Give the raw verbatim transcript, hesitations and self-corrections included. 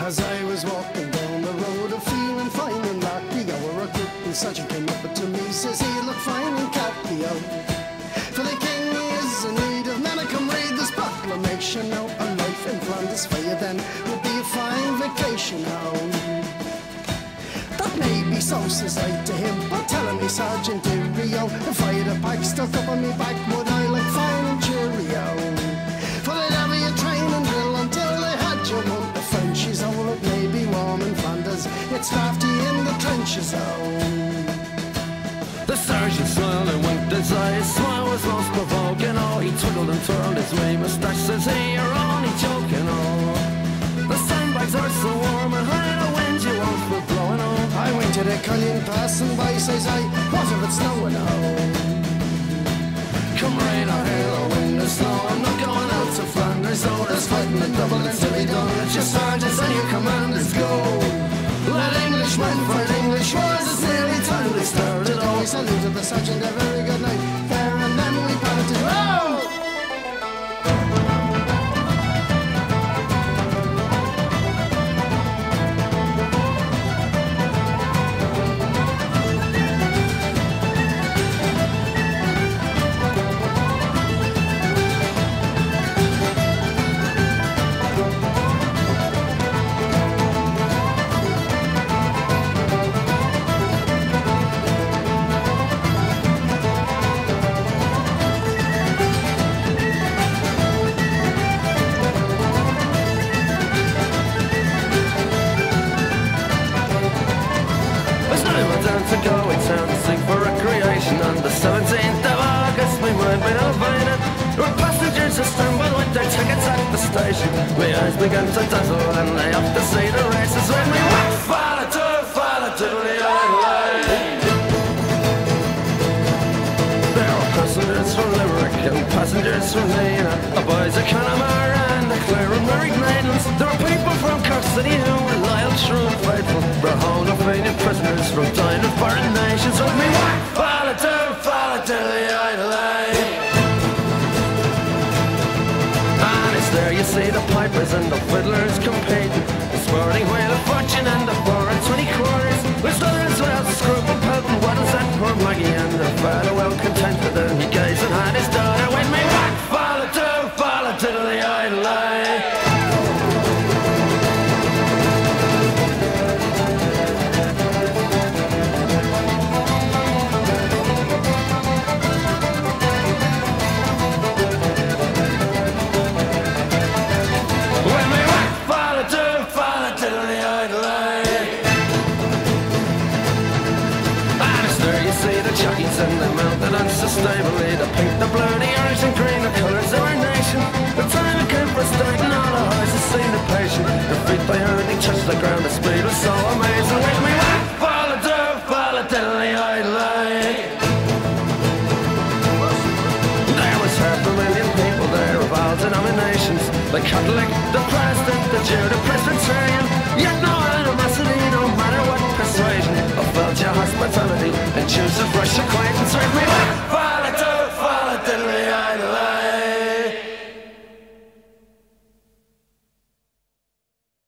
As I was walking down the road, a feeling fine and lucky, our recruiting sergeant came up to me, says he look fine in khaki. For the king is in need of men, I come read this proclamation now. A life in Flanders for you then would be a fine vacation now. That may be so, says I to him, but telling me Sergeant Rio, if I had a pack stuck up on me back, would I look fine and cheerio? For they'd have you train and drill until they had you want the Frenchies. Oh, look, maybe warm in Flanders, it's drafty in the trenches, oh. The sergeant smiled and winked his eye. His smile was most provoking. Oh, he twirled and twirled his wee moustache. Says he, you're only joking. Oh, the sandbags are so warm and high. The wind you won't be blowing. Oh, I went to the Cullion passing by. Says I, what if it's snowing? Oh, come rain or hail or wind or snow, I'm not going out to Flanders. Oh, there's fighting in Dublin to be done. Let your sergeants and your commanders go. Let Englishmen fight English wars. It's nearly time they started. Oh, we saluted the sergeant a very good night there, and then we parted. Oh! To go in town to sing for recreation. On the seventeenth of August we might be invited. Our passengers assembled with their tickets at the station. My eyes began to dazzle and I up to see the races. When we went follow to follow to the island. There were passengers from Limerick and passengers from Nina, a boys of Connemara and the Clare and married maidens. There were people from Cork City who were loyal, true and faithful. We're home of fainted prisoners from dying of foreign nations. With me, follow to, follow to the island. And it's there you see the pipers and the fiddlers competing. The sporting wheel of fortune and the four and twenty quarters. With others well, scruple pelting waddles and poor Maggie. And the father well contented and he gazed and had his daughter. With me, follow to, follow to the island. Jockeys and they mounted unsustainably. The pink, the blue, the orange and green, the colours of our nation. The time it came for starting, all the horses seemed impatient. Their feet they hardly touched the ground, the speed was so amazing. With me, follow to, follow to the island. There was half a million people there of all denominations. The Catholic, the Protestant, the Jew, the Presbyterian. Yet no animosity, no matter what persuasion. I felt your hospitality and choose a fresh acquaintance with me.